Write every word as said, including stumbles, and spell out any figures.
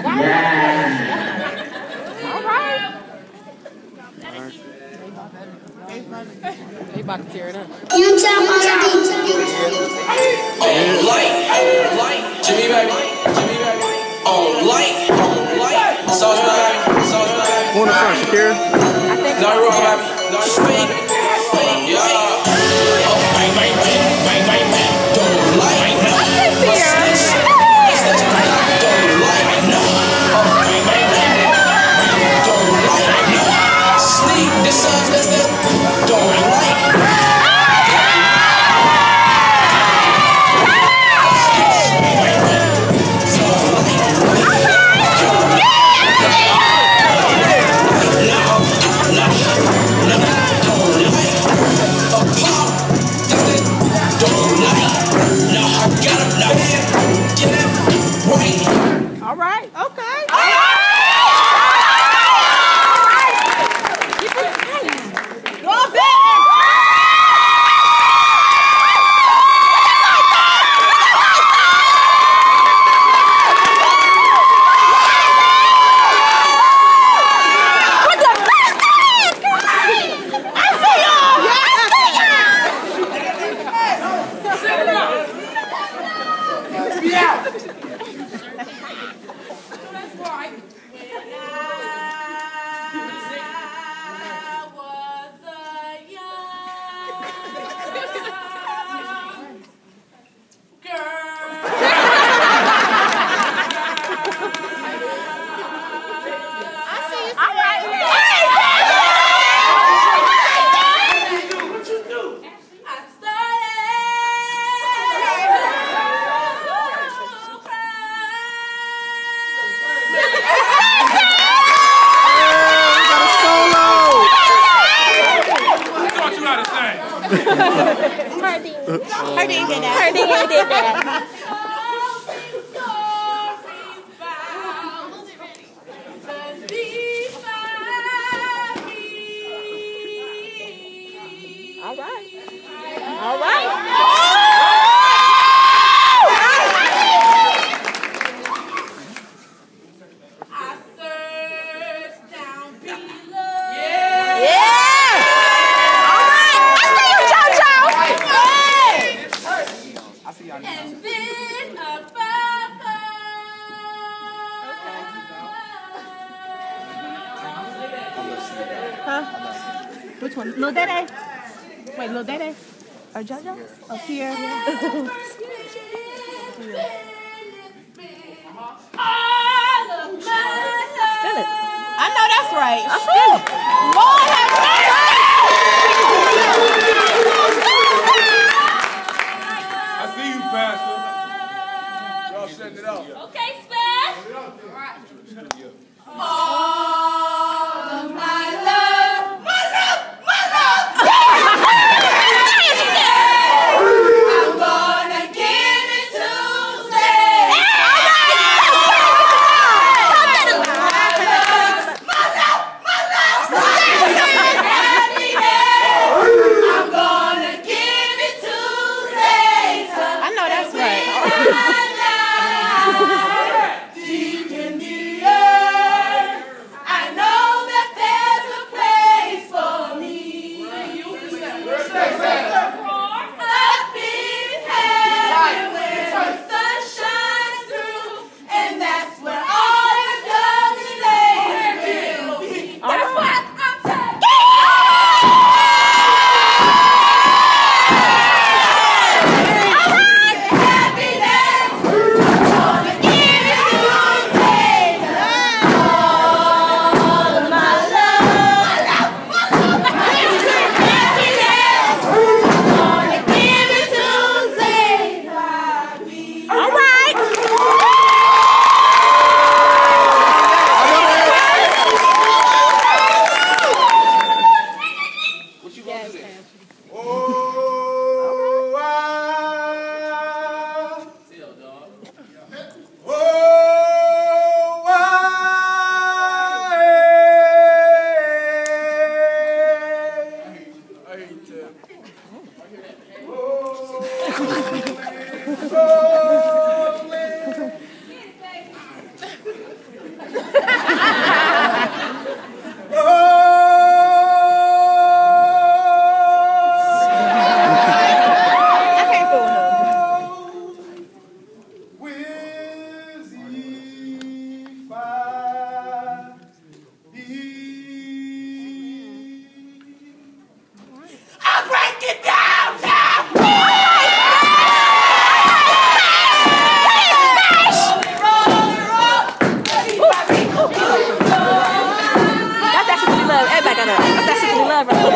All right. They about to tear it up. You tell my On light, on light, Jimmy baby, Jimmy baby. On light, on light, sauce baby, sauce baby. Who in the front, Shakira? I think Not wrong, baby, not fake, fake, yeah. Oh, bang, bang, bang, bang, bang, bang. Don't like, no. Don't like, no. Oh, bang, bang, bang, don't like, no. Sneak, this sounds, that's that. Don't like. All right. Okay. Harding did that. Harding did that. All right. All right. Huh? Which one? Lil Dede? Wait, Lil Dede? Or JoJo? Or Pierre? Feel it. I know that's right. I feel it. Lord have mercy! I see you, Pastor. Y'all setting it up. Okay, Smash. All right. All of my love, my love, my love. I'm gonna give it to Zay. My love, my love, my love. I'm gonna give it to Zetas. I know that's right. Deep in the earth, I Bye, bro.